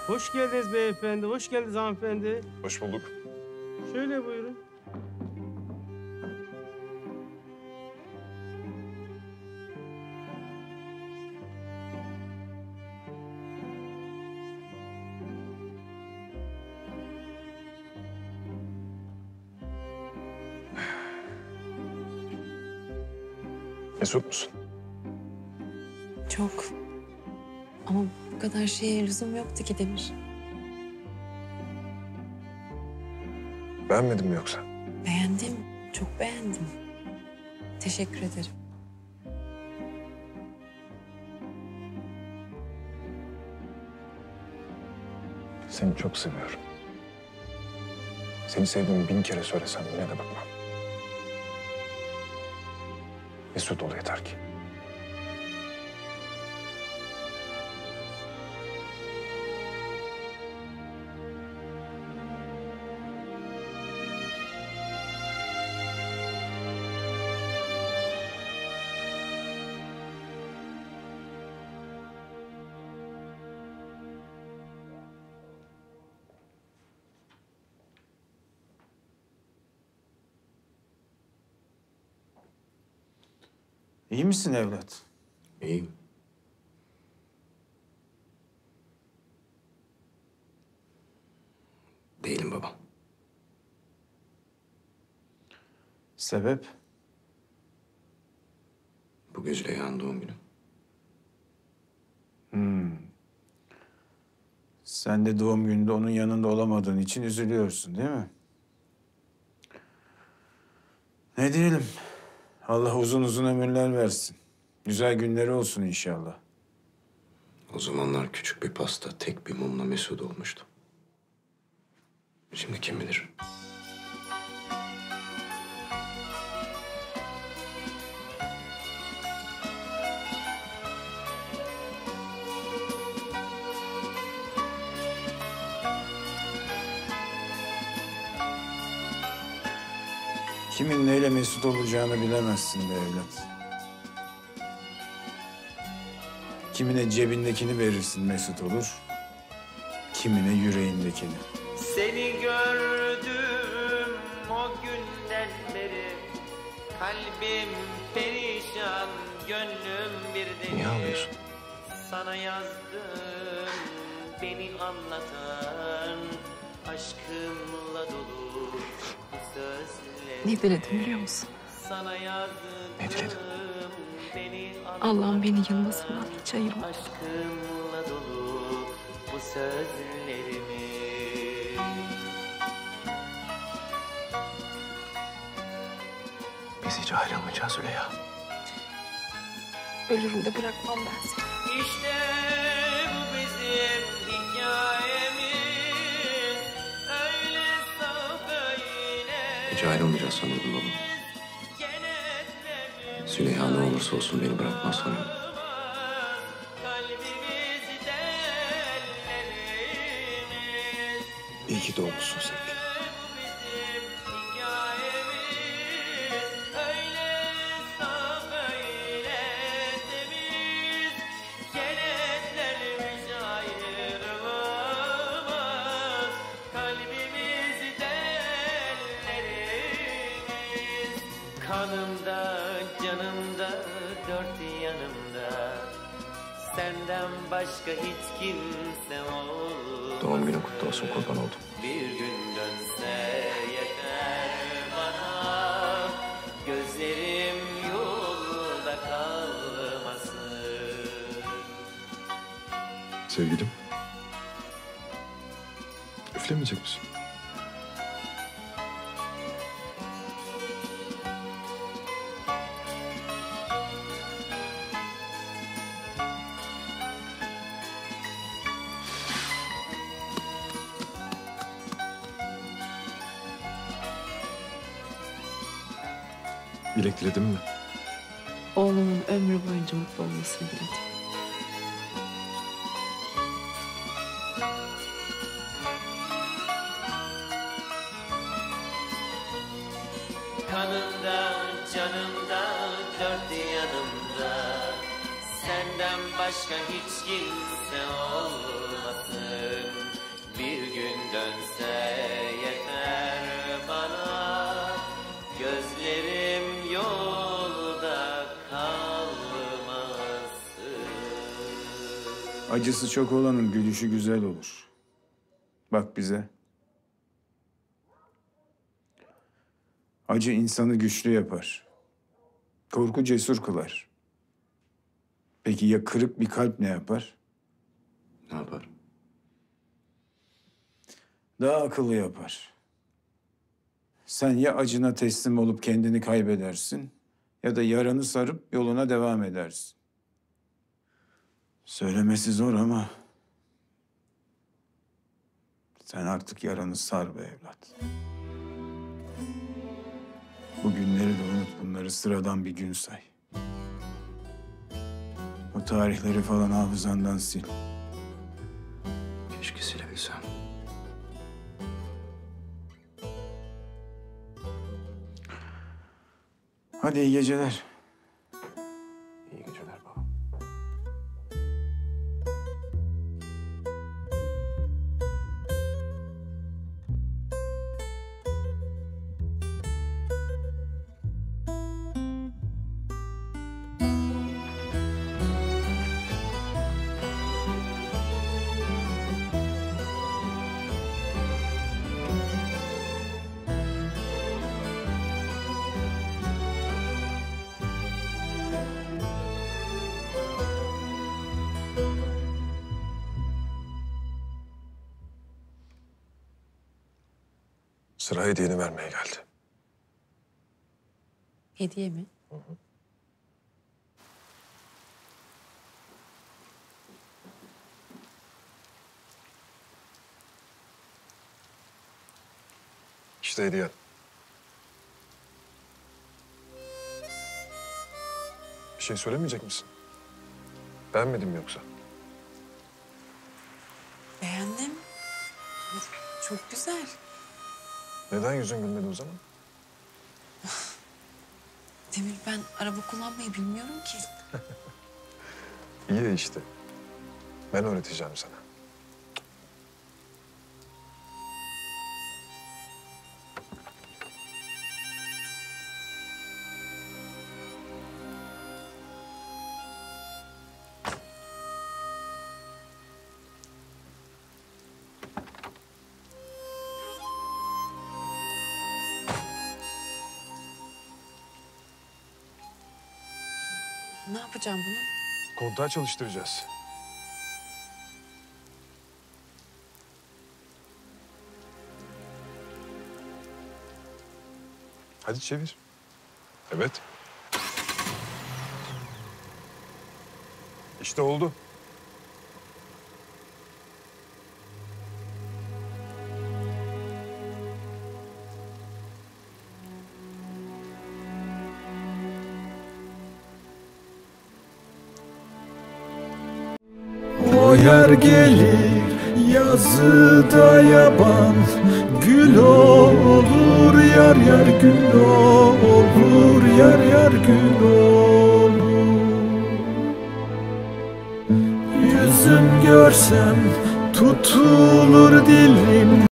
Hoş geldiniz beyefendi, hoş geldiniz hanımefendi. Hoş bulduk. Şöyle buyurun. Mesut musun? Çok. Ama bu kadar şeye lüzum yoktu ki Demir. Beğenmedin mi yoksa? Beğendim. Çok beğendim. Teşekkür ederim. Seni çok seviyorum. Seni sevdiğimi 1000 kere söylesem yine de bakmam. Mesut ol yeter ki. İyi misin evlat? İyiyim. Değilim babam. Sebep? Bugün Züleyha'nın doğum günü. Sen de doğum gününde onun yanında olamadığın için üzülüyorsun değil mi? Ne diyelim? Allah uzun uzun ömürler versin. Güzel günleri olsun inşallah. O zamanlar küçük bir pasta, tek bir mumla Mesut olmuştu. Şimdi kim bilir? Kimin neyle mesut olacağını bilemezsin be evlat. Kimine cebindekini verirsin mesut olur. Kimine yüreğindekini. Seni gördüm o günden beri. Kalbim perişan, gönlüm bir deli. Niye ağlıyorsun? Sana yazdım beni anlatan, aşkımla dolu bu sözleri. Ne diledim biliyor musun? Sana yazdım Ne diledin? beni Allah'ım beni yılmasından hiç ayırma. aşkımla dolu bu sözlerimi. Biz hiç ayrılmayacağız Züleyha. Ölürüm de bırakmam ben seni. İşte bu bizim hikayemiz, öyle saf öyle. Hiç ayrılmayacağız sanıyordum babam. Züleyha ne olursa olsun beni bırakmaz sanıyordum. Kalbimizde ellerimiz. İyi ki doğmuşsun sevgilim. Bu bizim hikayemiz, öyle saf öyle temiz. Kenetlerimiz ayrılmaz, kalbimizde ellerimiz. Kanımda, canımda, dört yanımda, senden başka hiç kimse olmaz. Doğum günün kutlu olsun, kurban oldum. Bir gün dönse yeter bana, gözlerim yolda kalmasın. Sevgilim. Üflemeyecek misin? Dilek diledin mi? Oğlumun ömrü boyunca mutlu olmasını diledim. Kanımda, canımda, dört yanımda, senden başka hiç kimse olmasın. Bir gün dönse yeter bana, gözlerim yolda kalmasın. Acısı çok olanın gülüşü güzel olur. Bak bize. Acı insanı güçlü yapar. Korku cesur kılar. Peki ya kırık bir kalp ne yapar? Ne yapar? Daha akıllı yapar. Sen ya acına teslim olup kendini kaybedersin ya da yaranı sarıp yoluna devam edersin. Söylemesi zor ama sen artık yaranı sar be evlat. Bu günleri de unut, bunları sıradan bir gün say. O tarihleri falan hafızandan sil. Keşke silebilsem. Hadi iyi geceler. İyi geceler baba. Sıra hediyeni vermeye geldi. Hediye mi? İşte hediyen. Bir şey söylemeyecek misin? Beğenmedin mi yoksa? Beğendim. Çok güzel. Neden yüzün gülmedi o zaman? Demir, ben araba kullanmayı bilmiyorum ki. İyi işte. Ben öğreteceğim sana. Ne yapacağım bunu? Kontağı çalıştıracağız. Hadi çevir. Evet. İşte oldu. O yer gelir yazıda yaban, gül olur yar yar, gül olur yar yar, gül olur. Yüzüm görsem tutulur dilim.